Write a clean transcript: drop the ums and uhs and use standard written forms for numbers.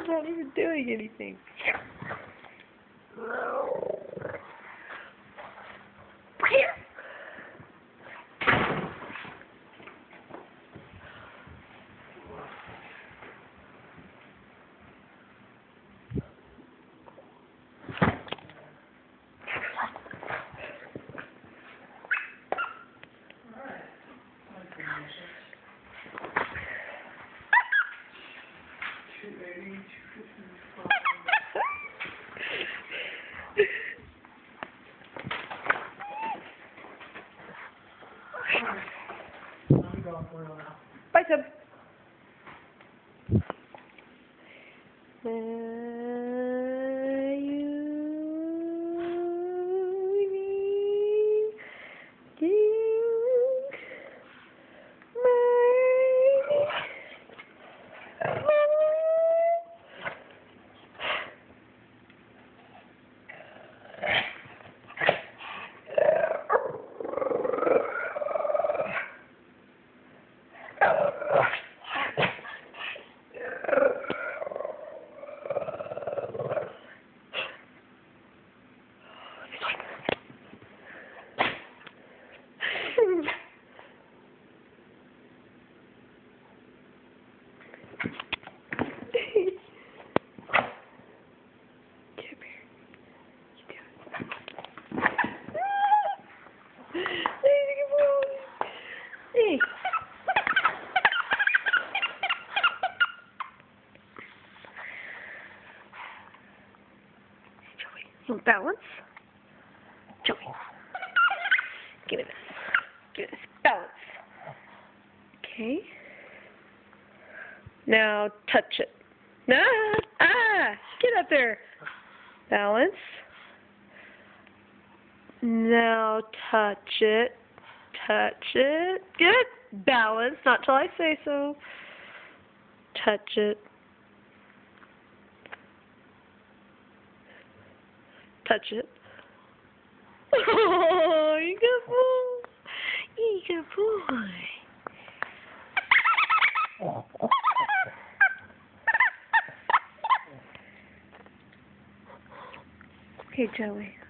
not even doing anything. Here. Bye, Seb. Some balance. Joey. Give me this. Give me this. Balance. Okay. Now touch it. Get up there. Balance. Now touch it. Touch it. Good. Balance. Not till I say so. Touch it. Touch it. Oh, you good boy. You good boy. Okay, Joey.